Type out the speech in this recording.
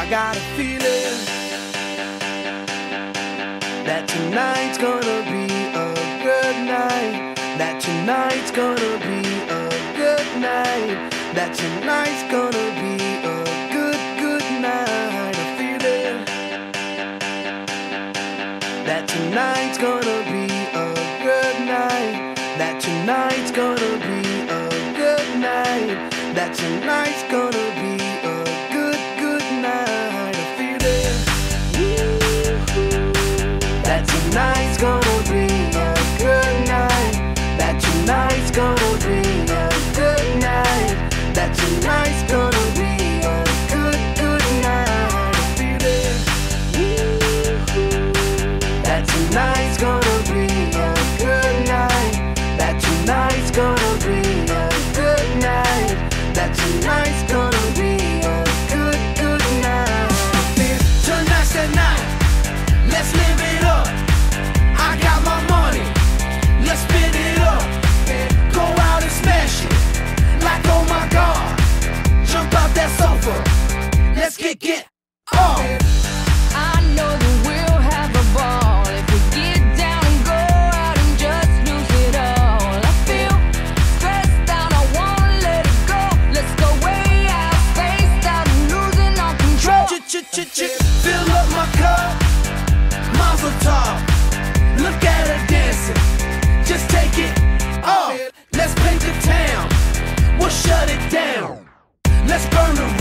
I got a feeling that tonight's gonna be a good night. That tonight's gonna be a good night. That tonight's gonna be a good night. A feeling that tonight's gonna be a good night. That tonight's gonna be a good night. That tonight's gonna be a good night. A feeling that tonight's gonna be a good night. That tonight's gonna be a good night. That tonight's gonna be a good night. A feeling that tonight's gonna be a good night. That tonight's gonna be a good night. That tonight's gonna be a good night. Tonight's the night. Let's live it up. I got my money. Let's spin it up. Go out and smash it. Like oh my God. Jump out that sofa. Let's get off. I know that we'll have a ball if we get down and go out and just lose it all. I feel stressed out, I wanna let it go. Let's go way out, spaced out and losing all control. Fill up my cup, Mazel tov. Look at her dancing, just take it off. Let's paint the town, we'll shut it down. Let's burn the